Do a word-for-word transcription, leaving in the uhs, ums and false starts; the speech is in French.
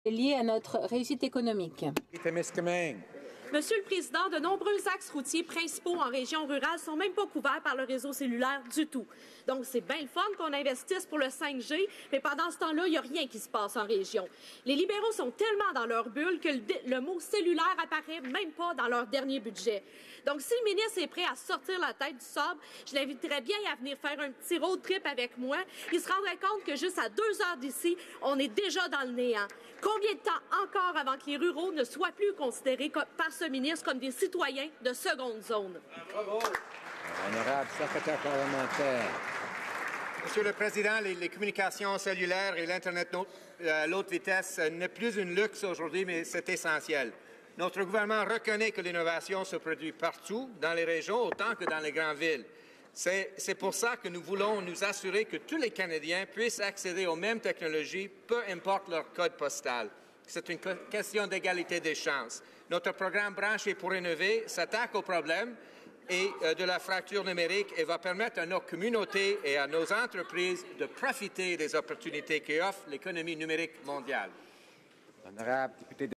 lié à notre réussite économique. Monsieur le Président, de nombreux axes routiers principaux en région rurale sont même pas couverts par le réseau cellulaire du tout. Donc, c'est bien le fun qu'on investisse pour le cinq G, mais pendant ce temps-là, il n'y a rien qui se passe en région. Les libéraux sont tellement dans leur bulle que le, le mot cellulaire apparaît même pas dans leur dernier budget. Donc, si le ministre est prêt à sortir la tête du sable, je l'inviterais bien à venir faire un petit road trip avec moi. Il se rendrait compte que juste à deux heures d'ici, on est déjà dans le néant. Combien de temps encore avant que les ruraux ne soient plus considérés par ce ministre comme des citoyens de seconde zone? Bravo. Honorable secrétaire parlementaire. Monsieur le Président, les, les communications cellulaires et l'Internet à euh, haute vitesse euh, n'est plus une luxe aujourd'hui, mais c'est essentiel. Notre gouvernement reconnaît que l'innovation se produit partout, dans les régions autant que dans les grandes villes. C'est pour ça que nous voulons nous assurer que tous les Canadiens puissent accéder aux mêmes technologies, peu importe leur code postal. C'est une question d'égalité des chances. Notre programme Brancher pour innover s'attaque au problème et, euh, de la fracture numérique et va permettre à nos communautés et à nos entreprises de profiter des opportunités qu'offre l'économie numérique mondiale. Honorable député